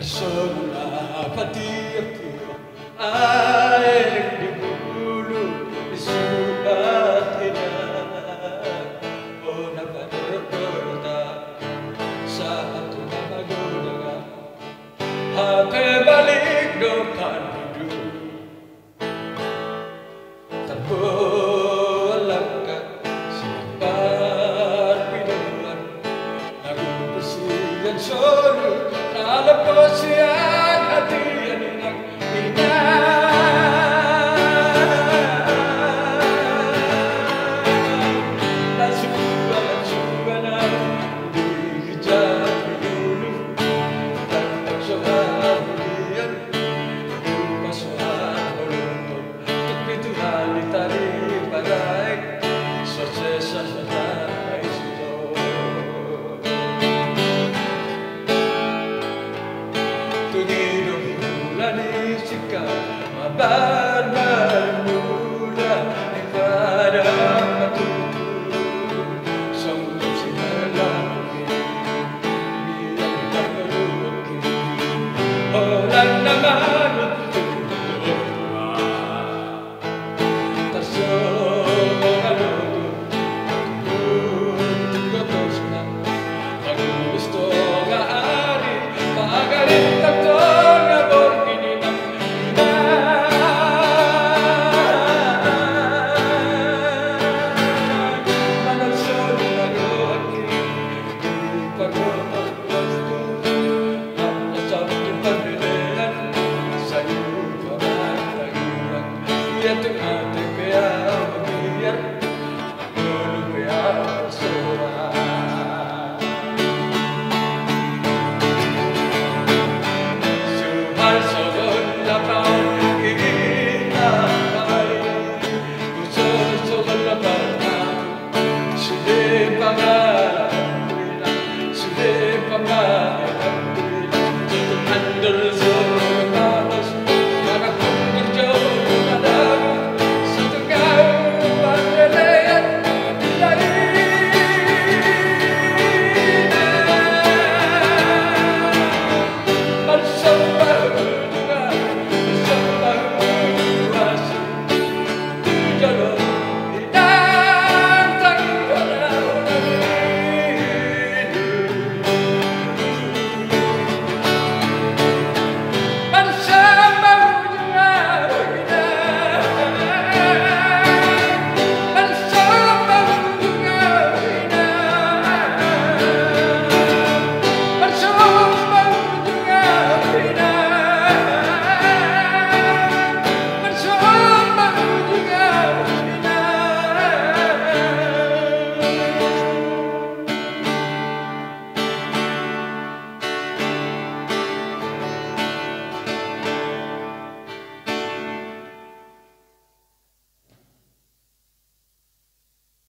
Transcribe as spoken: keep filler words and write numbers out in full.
Sola patiak-tiak aek di bulu di subat hinak o napadorot-dorota sa ato na magudaga hake balik dopan hidup tanpa alangkah siapa piduan aku bersihan solo Alapos yang hati yang inang inang Nasuba nasuba na dikejar dulu Tantang soal budian Lupa soal beruntung Untuk pituhan ditarik baraik Sosesa sanay sito Tugido bulan isikat mabalik